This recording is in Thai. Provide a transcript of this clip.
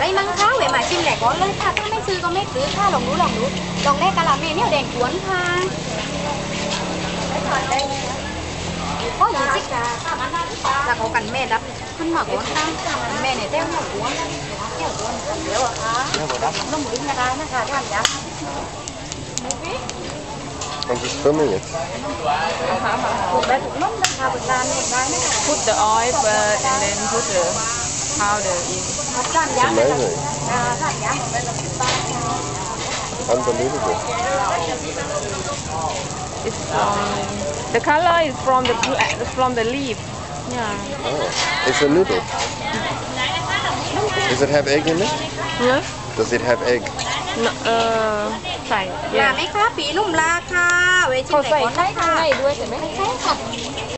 ไม่มั่งค้าเวมาชิมแหลกก่อนเลยค่ะถ้าไม่ซื้อก็ไม่ซื้อค่ะลองดูลองได้กะละเมเนี่ยแดงกวนค่ะก็ยี่สิบจากเอากันแม่รับขึ้นมาก่อนค่ะแม่เนี่ยเต้าหัวกวนเดี๋ยวอะค่ะน้องหมูอินทรานะคะท่านยักษ์ I'm just filming it. Put the oil first and then put the powder in. It's amazing. Unbelievable. It's the color is from the leaf. Yeah. Oh, it's a noodle. Does it have egg in it? Yeah. Does it have egg? No, ใส่อย่าไหมคะปีนุ่มลาค่ะเวชิมเขาแหลกใส่ก่อนไข่ได้ข้างค่ะในด้วยใช่ไหมใช่ค่ะ